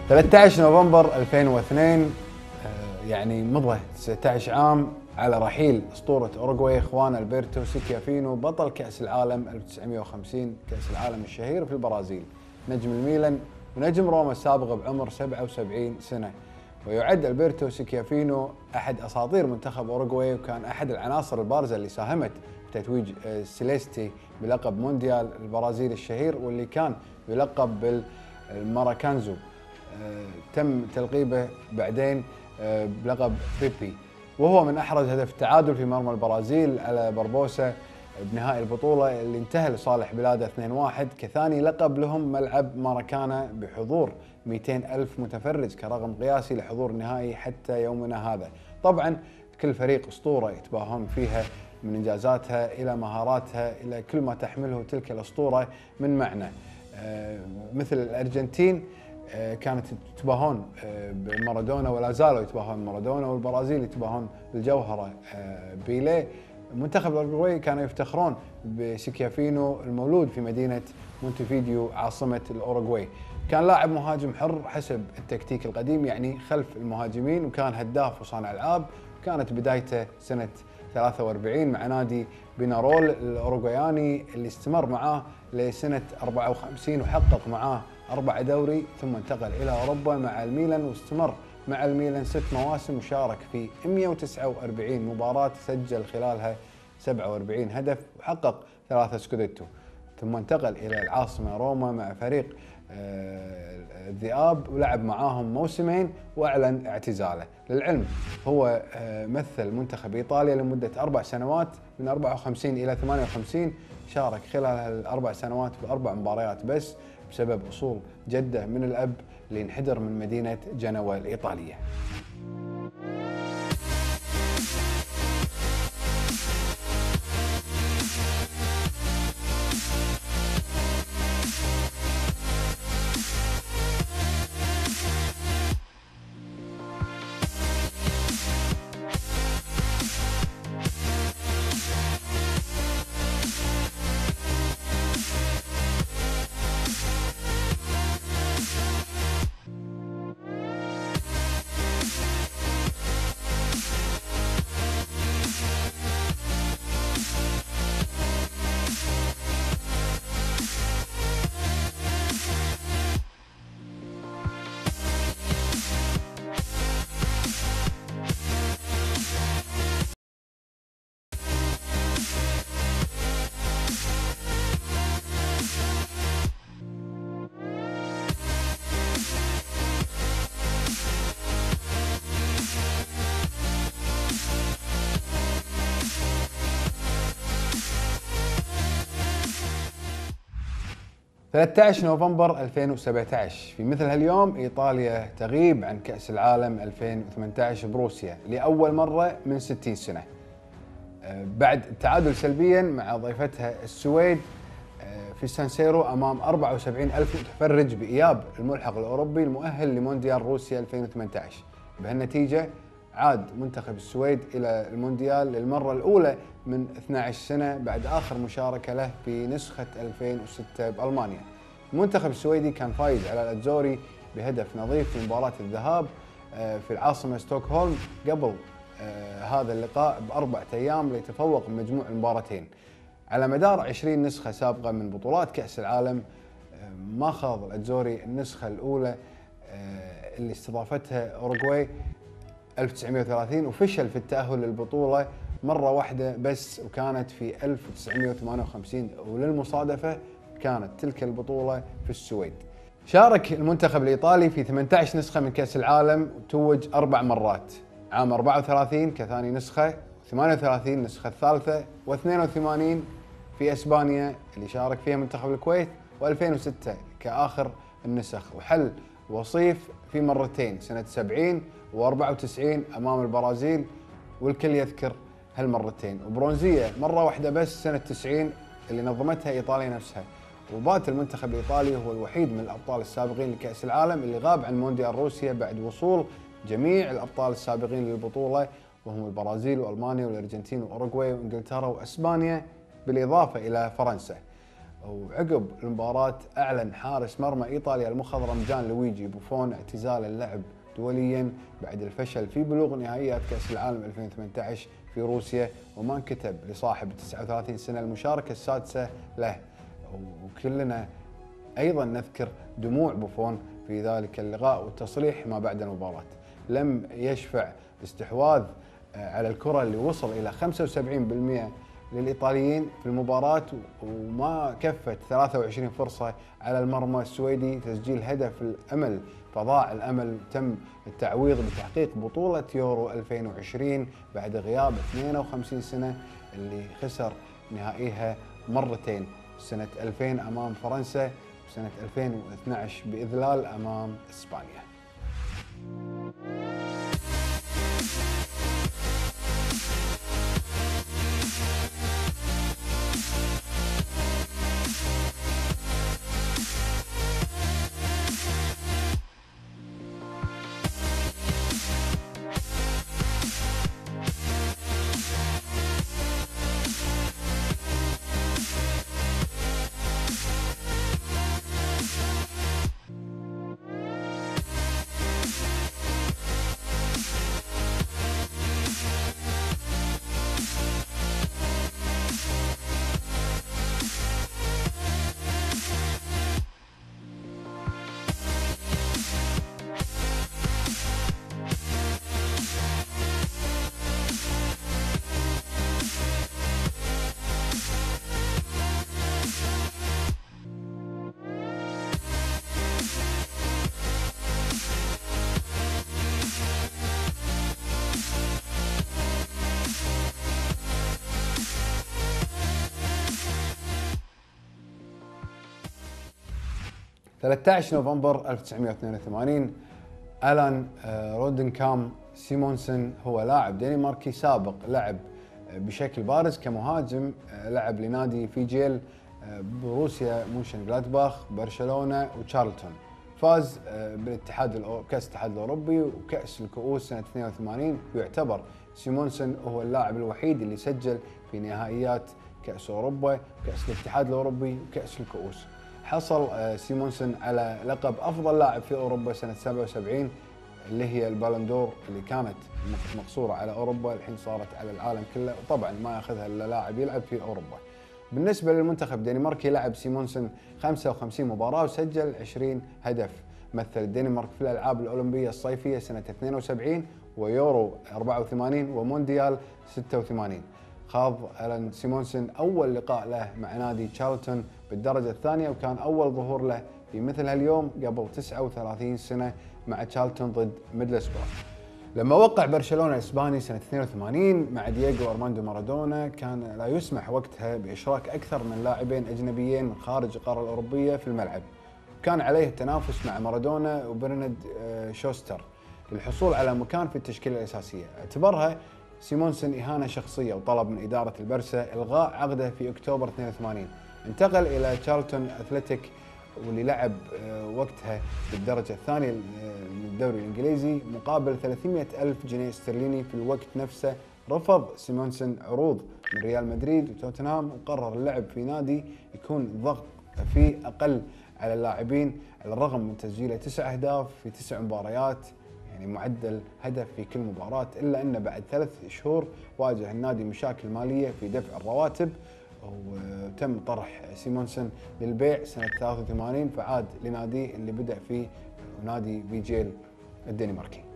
13 نوفمبر 2002 يعني مضى 19 عام على رحيل أسطورة أوروغواي خوان ألبرتو سكيافينو بطل كأس العالم 1950 كأس العالم الشهير في البرازيل، نجم الميلان ونجم روما السابق بعمر 77 سنة. ويعد ألبرتو سكيافينو أحد أساطير منتخب أوروغواي، وكان أحد العناصر البارزة اللي ساهمت بتتويج سيليستي بلقب مونديال البرازيل الشهير، واللي كان يلقب بالماراكانزو. تم تلقيبه بعدين بلقب بيبي، وهو من أحرز هدف التعادل في مرمى البرازيل على بربوسا بنهائي البطولة اللي انتهى لصالح بلاده 2-1، كثاني لقب لهم ملعب ماراكانا بحضور 200 ألف متفرج كرقم قياسي لحضور النهائي حتى يومنا هذا. طبعا كل فريق أسطورة يتباهون فيها، من إنجازاتها إلى مهاراتها إلى كل ما تحمله تلك الأسطورة من معنى. مثل الأرجنتين كانت يتباهون بمارادونا ولا زالوا يتباهون بمارادونا، والبرازيل يتباهون بالجوهرة بيليه. منتخب الأوروغواي كانوا يفتخرون بسكيافينو المولود في مدينة مونتيفيديو عاصمة الأوروغواي. كان لاعب مهاجم حر حسب التكتيك القديم، يعني خلف المهاجمين، وكان هداف وصانع ألعاب. كانت بدايته سنة 43 مع نادي بينارول الأوروغواياني اللي استمر معاه لسنة 54 وحقق معاه 4 دوري، ثم انتقل إلى أوروبا مع الميلان واستمر مع الميلان 6 مواسم، وشارك في 149 مباراة، سجل خلالها 47 هدف وحقق 3 سكوديتو. ثم انتقل إلى العاصمة روما مع فريق الذئاب ولعب معاهم موسمين وأعلن اعتزاله. للعلم هو مثل منتخب إيطاليا لمدة 4 سنوات من 54 إلى 58، شارك خلال ال4 سنوات ب4 مباريات بس بسبب أصول جده من الأب اللي انحدر من مدينة جنوة الإيطالية. في 13 نوفمبر 2017 في مثل هاليوم إيطاليا تغيب عن كأس العالم 2018 بروسيا لأول مرة من 60 سنة، بعد التعادل سلبيا مع ضيفتها السويد في سانسيرو أمام 74 ألف متفرج بإياب الملحق الأوروبي المؤهل لمونديال روسيا 2018. بهالنتيجة عاد منتخب السويد إلى المونديال للمرة الأولى من 12 سنة بعد آخر مشاركة له في نسخة 2006 بألمانيا. المنتخب السويدي كان فايز على الأتزوري بهدف نظيف في مباراة الذهاب في العاصمة ستوكهولم قبل هذا اللقاء ب4 أيام ليتفوق بمجموع المباراتين. على مدار 20 نسخة سابقة من بطولات كأس العالم ما خاض الأتزوري النسخة الأولى اللي استضافتها أوروغواي 1930، وفشل في التأهل للبطولة مرة واحدة بس، وكانت في 1958، وللمصادفة كانت تلك البطولة في السويد. شارك المنتخب الإيطالي في 18 نسخة من كأس العالم وتوج 4 مرات، عام 34 كثاني نسخة، 38 نسخة الثالثة، و82 في إسبانيا اللي شارك فيها منتخب الكويت، و2006 كآخر النسخ، وحل وصيف في مرتين سنة 70 و94 أمام البرازيل، والكل يذكر هالمرتين، وبرونزية مرة واحدة بس سنة 90 اللي نظمتها إيطاليا نفسها. وبات المنتخب الإيطالي هو الوحيد من الأبطال السابقين لكأس العالم اللي غاب عن مونديال روسيا بعد وصول جميع الأبطال السابقين للبطولة، وهم البرازيل وألمانيا والأرجنتين وأوروغواي وإنجلترا وأسبانيا بالإضافة إلى فرنسا. وعقب المباراة أعلن حارس مرمى إيطاليا المخضرم جان لويجي بوفون اعتزال اللعب دوليا بعد الفشل في بلوغ نهائيات كأس العالم 2018 في روسيا، وما انكتب لصاحب 39 سنة المشاركة السادسة له. وكلنا أيضا نذكر دموع بوفون في ذلك اللقاء والتصريح ما بعد المباراة. لم يشفع الاستحواذ على الكرة اللي وصل إلى 75% للإيطاليين في المباراة، وما كفت 23 فرصة على المرمى السويدي تسجيل هدف الأمل، فضاع الأمل وتم التعويض بتحقيق بطولة يورو 2020 بعد غياب 52 سنة اللي خسر نهائيها مرتين، سنة 2000 أمام فرنسا وسنة 2012 بإذلال أمام إسبانيا. ، 13 نوفمبر 1982 ألان رودنكام سيمونسن هو لاعب دنماركي سابق، لعب بشكل بارز كمهاجم، لعب لنادي فيجيل بروسيا مونشن جلادباخ برشلونة وتشارلتون. فاز بالاتحاد كأس الاتحاد الأوروبي وكأس الكؤوس سنة 82، ويعتبر سيمونسن هو اللاعب الوحيد اللي سجل في نهائيات كأس أوروبا وكأس الاتحاد الأوروبي وكأس الكؤوس. حصل سيمونسن على لقب أفضل لاعب في أوروبا سنة 77 اللي هي البالندور، اللي كانت مقصورة على أوروبا، الحين صارت على العالم كله، وطبعا ما ياخذها إلا لاعب يلعب في أوروبا. بالنسبة للمنتخب الدنماركي لعب سيمونسن 55 مباراة وسجل 20 هدف، مثل الدنمارك في الألعاب الأولمبية الصيفية سنة 72 ويورو 84 ومونديال 86. خاض ألان سيمونسن أول لقاء له مع نادي تشارلتون بالدرجة الثانية، وكان أول ظهور له في مثل هاليوم قبل 39 سنة مع تشارلتون ضد ميدلسبرا. لما وقع برشلونة الإسباني سنة 82 مع دييغو أرماندو مارادونا، كان لا يسمح وقتها بإشراك أكثر من لاعبين أجنبيين من خارج القارة الأوروبية في الملعب. كان عليه التنافس مع مارادونا وبرنارد شوستر للحصول على مكان في التشكيلة الأساسية. اعتبرها سيمونسن إهانة شخصية وطلب من إدارة البرسا إلغاء عقده في أكتوبر 82. انتقل إلى تشارلتون أثلتيك واللي لعب وقتها بالدرجة الثانية من الدوري الإنجليزي مقابل 300 ألف جنيه استرليني في الوقت نفسه. رفض سيمونسن عروض من ريال مدريد وتوتنهام، وقرر اللعب في نادي يكون الضغط فيه أقل على اللاعبين، على الرغم من تسجيله 9 أهداف في 9 مباريات، يعني معدل هدف في كل مباراة، إلا أنه بعد 3 شهور واجه النادي مشاكل مالية في دفع الرواتب، وتم طرح سيمونسن للبيع سنة 83، فعاد لناديه اللي بدأ فيه نادي فيجيل الدنماركي.